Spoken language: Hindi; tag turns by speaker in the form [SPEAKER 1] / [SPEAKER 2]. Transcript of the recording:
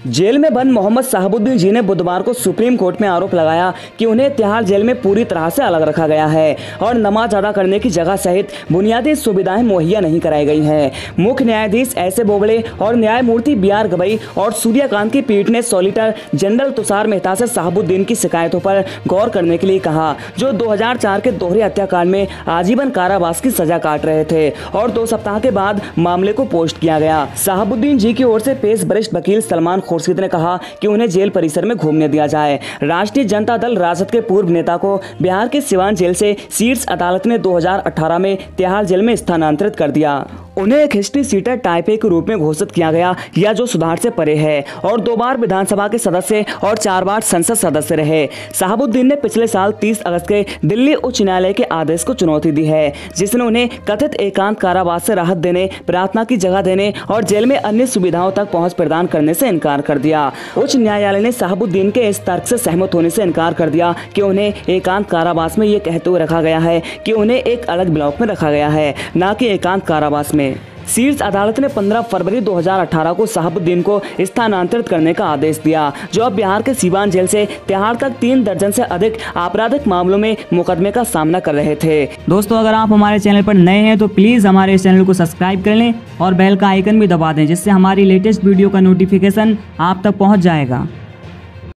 [SPEAKER 1] जेल में बंद मोहम्मद शहाबुद्दीन जी ने बुधवार को सुप्रीम कोर्ट में आरोप लगाया कि उन्हें तिहाड़ जेल में पूरी तरह से अलग रखा गया है और नमाज अदा करने की जगह सहित बुनियादी सुविधाएं मुहैया नहीं कराई गई हैं। मुख्य न्यायाधीश एस.ए. बोबड़े और न्यायमूर्ति बी.आर. गवई और सूर्यकांत की पीठ ने सॉलिसिटर जनरल तुषार मेहता से शहाबुद्दीन की शिकायतों पर गौर करने के लिए कहा, जो 2004 के दोहरे हत्याकांड में आजीवन कारावास की सजा काट रहे थे और 2 सप्ताह के बाद मामले को पोस्ट किया गया। शहाबुद्दीन जी की ओर से पेश वरिष्ठ वकील सलमान खुर्शीद ने कहा कि उन्हें जेल परिसर में घूमने दिया जाए। राष्ट्रीय जनता दल राजद के पूर्व नेता को बिहार के सिवान जेल से शीर्ष अदालत ने 2018 में तिहाड़ जेल में स्थानांतरित कर दिया। उन्हें एक हिस्ट्री सीटर टाइप ए के रूप में घोषित किया गया, या जो सुधार से परे है, और 2 बार विधानसभा के सदस्य और 4 बार संसद सदस्य रहे। शहाबुद्दीन ने पिछले साल 30 अगस्त के दिल्ली उच्च न्यायालय के आदेश को चुनौती दी है, जिसने उन्हें कथित एकांत कारावास से राहत देने, प्रार्थना की जगह देने और जेल में अन्य सुविधाओं तक पहुंच प्रदान करने से इनकार कर दिया। उच्च न्यायालय ने शहाबुद्दीन के इस तर्क से सहमत होने से इनकार कर दिया कि उन्हें एकांत कारावास में ये कहते हुए रखा गया है कि उन्हें एक अलग ब्लॉक में रखा गया है, न कि एकांत कारावास में। शीर्ष अदालत ने 15 फरवरी 2018 को शहाबुद्दीन को स्थानांतरित करने का आदेश दिया, जो अब बिहार के सीवान जेल से तिहाड़ तक 3 दर्जन से अधिक आपराधिक मामलों में मुकदमे का सामना कर रहे थे।
[SPEAKER 2] दोस्तों, अगर आप हमारे चैनल पर नए हैं तो प्लीज़ हमारे इस चैनल को सब्सक्राइब कर लें और बेल का आइकन भी दबा दें, जिससे हमारी लेटेस्ट वीडियो का नोटिफिकेशन आप तक पहुँच जाएगा।